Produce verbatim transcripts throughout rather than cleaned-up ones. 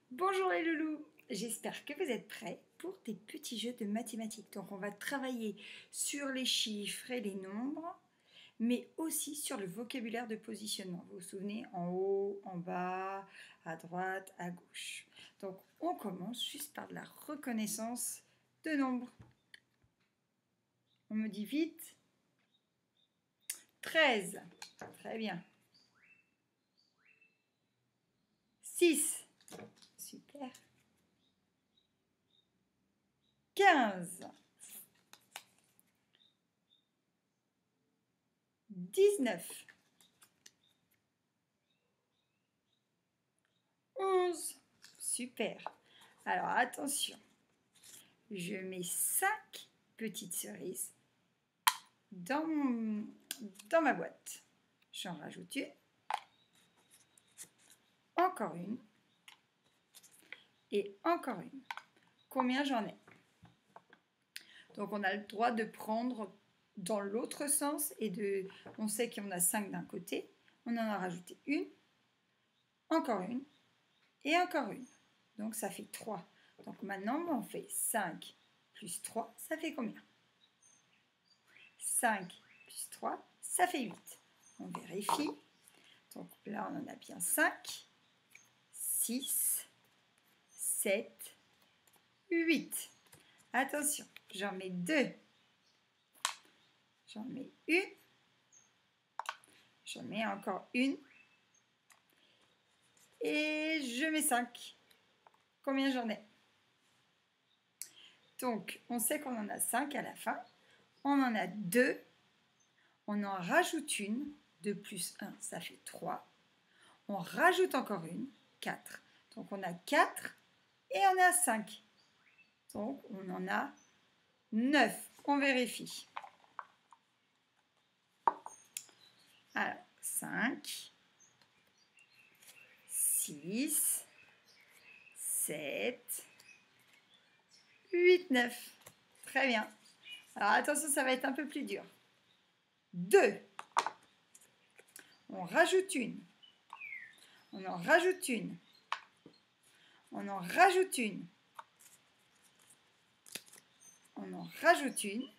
Bonjour les loulous, j'espère que vous êtes prêts pour des petits jeux de mathématiques. Donc on va travailler sur les chiffres et les nombres, mais aussi sur le vocabulaire de positionnement. Vous vous souvenez, en haut, en bas, à droite, à gauche. Donc on commence juste par de la reconnaissance de nombres. On me dit vite. treize, très bien. six, super. quinze, dix-neuf, onze, super. Alors attention, je mets cinq petites cerises dans, mon, dans ma boîte. J'en rajoute une, encore une et encore une. Combien j'en ai? Donc on a le droit de prendre dans l'autre sens et de, on sait qu'il y en a cinq d'un côté, on en a rajouté une, encore une et encore une. Donc ça fait trois. Donc maintenant on fait cinq plus trois, ça fait combien? cinq plus trois, ça fait huit. On vérifie. Donc là, on en a bien cinq, six, sept, huit. Attention, j'en mets deux. J'en mets une. J'en mets encore une. Et je mets cinq. Combien j'en ai? Donc, on sait qu'on en a cinq à la fin. On en a deux. On en rajoute une. deux plus un, ça fait trois. On rajoute encore une, quatre. Donc, on a quatre et on a cinq. Donc, on en a neuf. On vérifie. Alors, cinq, six, sept, huit, neuf. Très bien. Alors, attention, ça va être un peu plus dur. deux. On rajoute une. On en rajoute une. On en rajoute une. On en rajoute une.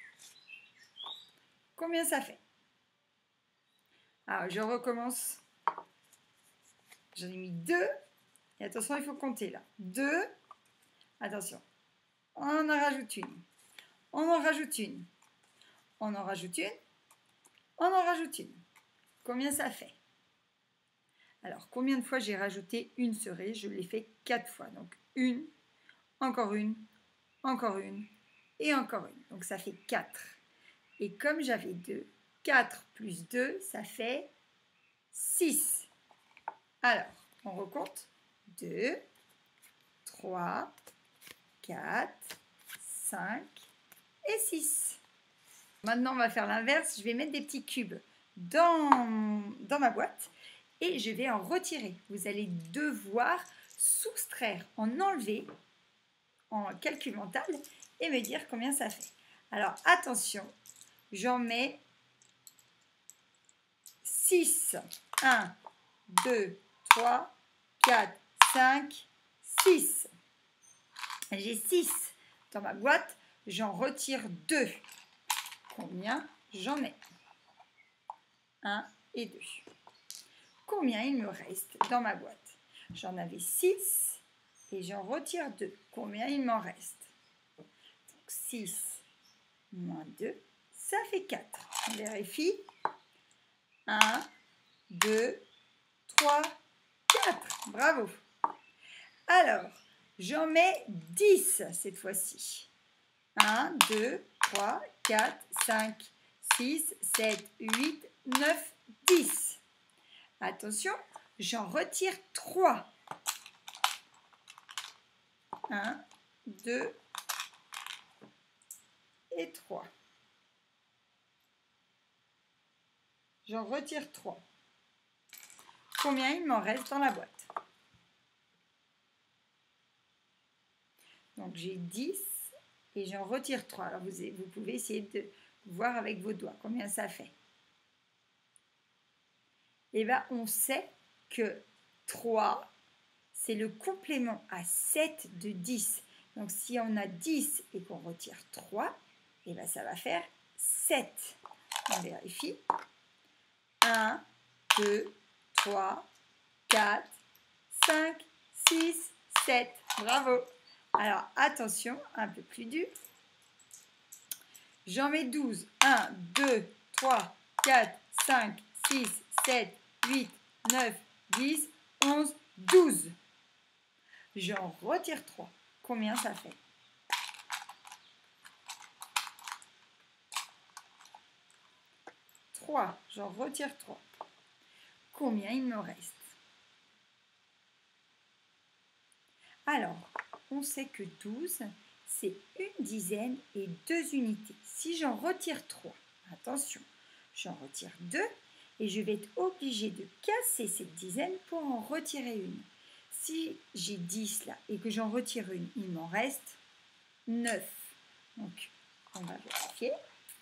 Combien ça fait? Alors, je recommence. J'en ai mis deux. Et attention, il faut compter là. deux. Attention. On en rajoute une. On en rajoute une. On en rajoute une. On en rajoute une. Combien ça fait? Alors, combien de fois j'ai rajouté une cerise? Je l'ai fait quatre fois. Donc, une, encore une, encore une et encore une. Donc, ça fait quatre. Et comme j'avais deux, quatre plus deux, ça fait six. Alors, on recompte. deux, trois, quatre, cinq et six. Maintenant, on va faire l'inverse. Je vais mettre des petits cubes dans, dans ma boîte et je vais en retirer. Vous allez devoir soustraire, en enlever en calcul mental et me dire combien ça fait. Alors, attention, j'en mets six. un, deux, trois, quatre, cinq, six. J'ai six dans ma boîte. J'en retire deux. Combien j'en ai? un et deux. Combien il me reste dans ma boîte? J'en avais six et j'en retire deux. Combien il m'en reste? Donc six moins deux, ça fait quatre. On vérifie. un, deux, trois, quatre. Bravo. Alors, j'en mets dix cette fois-ci. un, deux, trois, quatre, cinq, six, sept, huit, neuf, dix. Attention, j'en retire trois. un, deux et trois. J'en retire trois. Combien il m'en reste dans la boîte? Donc j'ai dix et j'en retire trois. Alors vous, vous pouvez essayer de voir avec vos doigts combien ça fait. Et bien on sait que trois, c'est le complément à sept de dix. Donc, si on a dix et qu'on retire trois, et bien ça va faire sept. On vérifie. un, deux, trois, quatre, cinq, six, sept. Bravo. Alors, attention, un peu plus dur. J'en mets douze. un, deux, trois, quatre, cinq, six, sept, huit, neuf, dix, onze, douze. J'en retire trois. Combien ça fait? trois. J'en retire trois. Combien il me reste? Alors, on sait que douze, c'est une dizaine et deux unités. Si j'en retire trois, attention, j'en retire deux et je vais être obligée de casser cette dizaine pour en retirer une. Si j'ai dix là et que j'en retire une, il m'en reste neuf. Donc, on va vérifier.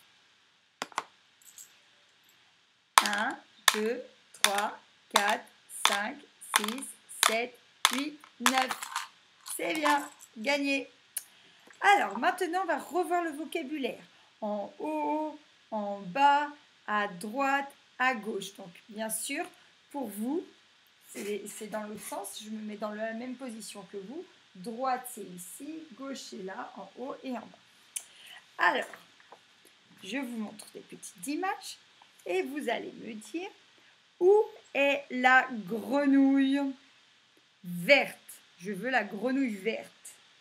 un, deux, trois, quatre, cinq, six, sept, huit, neuf. C'est bien, gagné. Alors, maintenant, on va revoir le vocabulaire. En haut, en bas, à droite, à gauche. Donc, bien sûr, pour vous, c'est dans l'autre sens. Je me mets dans la même position que vous. Droite, c'est ici. Gauche, c'est là, en haut et en bas. Alors, je vous montre des petites images. Et vous allez me dire, où est la grenouille verte? Je veux la grenouille verte.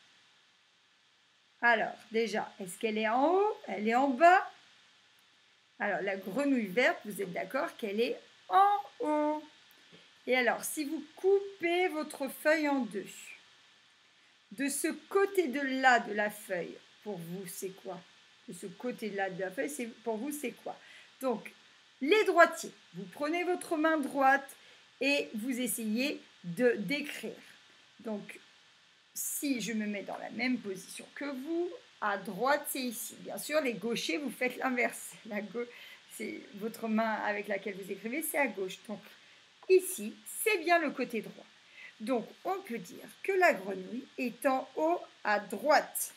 Alors, déjà, est-ce qu'elle est en haut? Elle est en bas? Alors, la grenouille verte, vous êtes d'accord qu'elle est en haut. Et alors, si vous coupez votre feuille en deux, de ce côté de là de la feuille, pour vous, c'est quoi? De ce côté de là de la feuille, pour vous, c'est quoi? Donc, les droitiers, vous prenez votre main droite et vous essayez de d'écrire. Donc, si je me mets dans la même position que vous, à droite, c'est ici. Bien sûr, les gauchers, vous faites l'inverse. La gauche, c'est votre main avec laquelle vous écrivez, c'est à gauche. Donc, ici, c'est bien le côté droit. Donc, on peut dire que la grenouille est en haut à droite.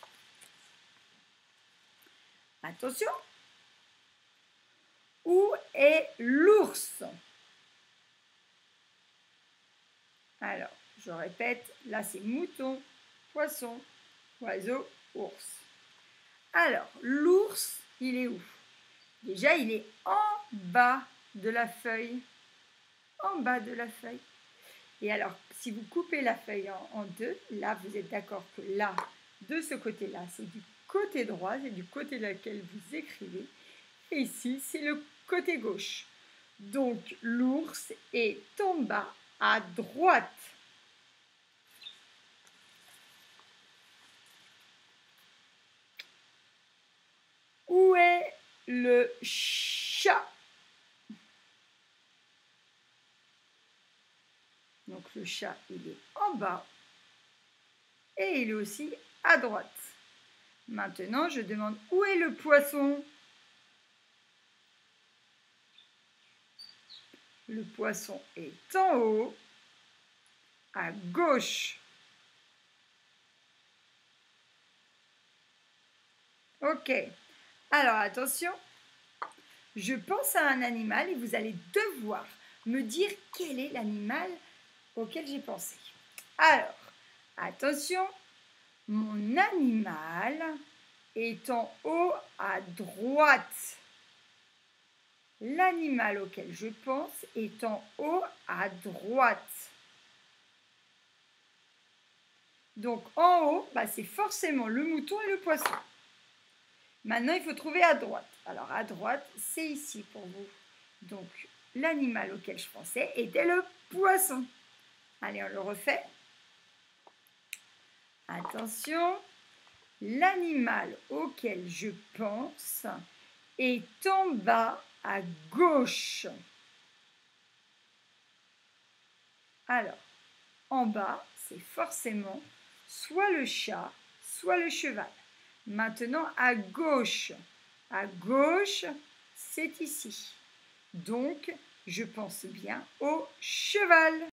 Attention. Où est l'ours? Alors, je répète, là c'est mouton, poisson, oiseau, ours. Alors, l'ours, il est où? Déjà, il est en bas de la feuille. En bas de la feuille. Et alors, si vous coupez la feuille en, en deux, là, vous êtes d'accord que là, de ce côté-là, c'est du côté droit, c'est du côté lequel vous écrivez. Et ici, c'est le côté gauche. Donc, l'ours est en bas à droite. Où est le chat? Donc, le chat, il est en bas. Et il est aussi à droite. Maintenant, je demande où est le poisson? Le poisson est en haut, à gauche. Ok. Alors, attention. Je pense à un animal et vous allez devoir me dire quel est l'animal auquel j'ai pensé. Alors, attention. Mon animal est en haut à droite. L'animal auquel je pense est en haut à droite. Donc en haut, bah, c'est forcément le mouton et le poisson. Maintenant, il faut trouver à droite. Alors à droite, c'est ici pour vous. Donc l'animal auquel je pensais était le poisson. Allez, on le refait. Attention, l'animal auquel je pense est en bas à gauche. Alors, en bas, c'est forcément soit le chat, soit le cheval. Maintenant, à gauche. À gauche, c'est ici. Donc, je pense bien au cheval.